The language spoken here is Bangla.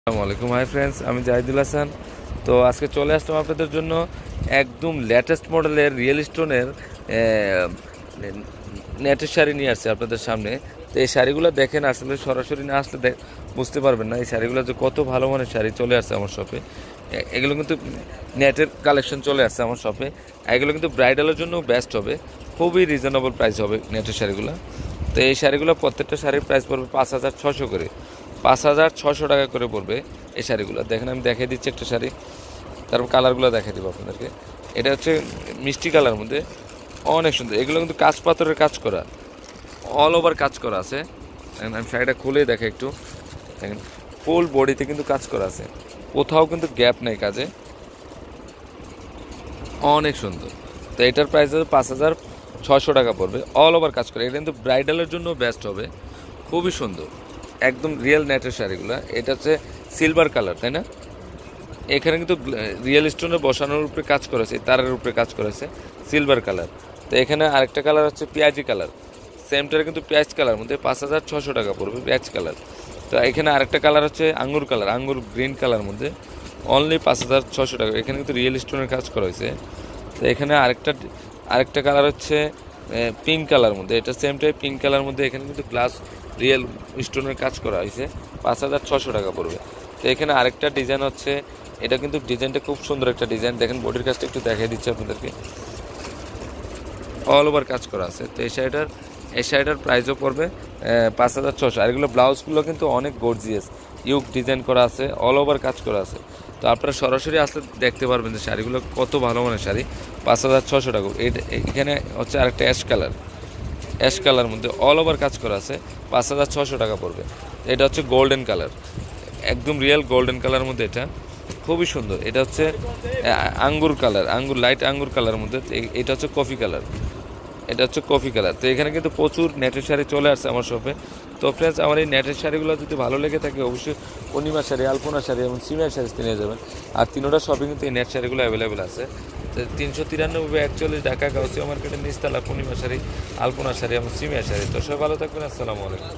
আসসালামু আলাইকুম হাই ফ্রেন্ডস, আমি জাহিদুল হাসান। তো আজকে চলে আসলাম আপনাদের জন্য একদম লেটেস্ট মডেলের রিয়েল স্টোনের নেটের শাড়ি নিয়ে আসছে আপনাদের সামনে। তো এই শাড়িগুলো দেখেন, আসলে সরাসরি না আসলে বুঝতে পারবেন না এই শাড়িগুলো যে কত ভালো মানের শাড়ি চলে আসছে আমার শপে। এগুলো কিন্তু নেটের কালেকশন চলে আসছে আমার শপে। এগুলো কিন্তু ব্রাইডালের জন্য বেস্ট হবে, খুবই রিজনেবল প্রাইস হবে নেটের শাড়িগুলো। তো এই শাড়িগুলো প্রত্যেকটা শাড়ির প্রাইস পড়বে 5,600 করে, 5,600 টাকা করে পড়বে এই শাড়িগুলো। দেখেন আমি দেখিয়ে দিচ্ছি একটা শাড়ি, তারপর কালারগুলো দেখিয়ে দেবো আপনাদেরকে। এটা হচ্ছে মিষ্টি কালার মধ্যে, অনেক সুন্দর। এগুলো কিন্তু কাঁচ পাথরের কাজ করা, অল ওভার কাজ করা আছে। দেখেন আমি শাড়িটা খুলেই দেখে একটু, দেখেন ফুল বডিতে কিন্তু কাজ করা আছে, কোথাও কিন্তু গ্যাপ নেই কাজে, অনেক সুন্দর। তো এটার প্রাইস হবে 5,600 টাকা পড়বে, অল ওভার কাজ করে। এটা কিন্তু ব্রাইডালের জন্য বেস্ট হবে, খুবই সুন্দর, একদম রিয়েল নেটের শাড়িগুলো। এটা হচ্ছে সিলভার কালার, তাই না? এখানে কিন্তু রিয়েল স্টোনে বসানোর উপরে কাজ করেছে, তারের উপরে কাজ করেছে, সিলভার কালার। তো এখানে আরেকটা কালার হচ্ছে পেঁয়াজি কালার, সেমটার কিন্তু পেঁয়াজ কালার মধ্যে 5,600 টাকা পড়বে, পেঁয়াজ কালার। তো এখানে আরেকটা কালার হচ্ছে আঙ্গুর কালার, আঙ্গুর গ্রিন কালার মধ্যে অনলি 5,600 টাকা। এখানে কিন্তু রিয়েল স্টোনের কাজ করা হয়েছে। তো এখানে আরেকটা কালার হচ্ছে পিঙ্ক কালার মধ্যে, এটা সেম টাইপ পিঙ্ক কালার মধ্যে। এখানে কিন্তু গ্লাস রিয়েল স্টোনের কাজ করা হয়েছে, 5,600 টাকা পড়বে। তো এখানে আরেকটা ডিজাইন হচ্ছে, এটা কিন্তু ডিজাইনটা খুব সুন্দর একটা ডিজাইন। দেখেন বডির কাজটা একটু দেখিয়ে দিচ্ছি আপনাদেরকে, অল ওভার কাজ করা আছে। তো এই শাড়িটার প্রাইসও পড়বে 5,600। আর এগুলো ব্লাউজগুলো কিন্তু অনেক গর্জিয়াস, ইউক ডিজাইন করা আছে, অল ওভার কাজ করা আছে। তো আপনারা সরাসরি আসলে দেখতে পারবেন যে শাড়িগুলো কত ভালো মানের শাড়ি, 5,600 টাকা। এখানে হচ্ছে আরেকটা অ্যাশ কালার মধ্যে অল ওভার কাজ করা আছে, 5,600 টাকা পড়বে। এটা হচ্ছে গোল্ডেন কালার, একদম রিয়েল গোল্ডেন কালার মধ্যে, এটা খুবই সুন্দর। এটা হচ্ছে আঙ্গুর কালার, লাইট আঙ্গুর কালার মধ্যে। এটা হচ্ছে কফি কালার, এটা হচ্ছে কফি কালার। তো এখানে কিন্তু প্রচুর নেটের শাড়ি চলে আসছে আমার শপে। তো ফ্রেন্ডস, আমার এই নেটের শাড়িগুলো যদি ভালো লেগে থাকে অবশ্যই পূর্ণিমা শাড়ি, আলপনা শাড়ি এবং সিমিয়ার শাড়ি নিয়ে যাবেন। আর তিনোটা শপে কিন্তু এই নেট শাড়িগুলো অ্যাভেলেবেল আছে। তো 393/41 ঢাকা গাউসিয়া মার্কেটের নিচতলা, পূর্ণিমা শাড়ি, আলপনা শাড়ি এবং সিমিয়া শাড়ি। তো সবাই ভালো থাকবেন, আসসালামু আলাইকুম।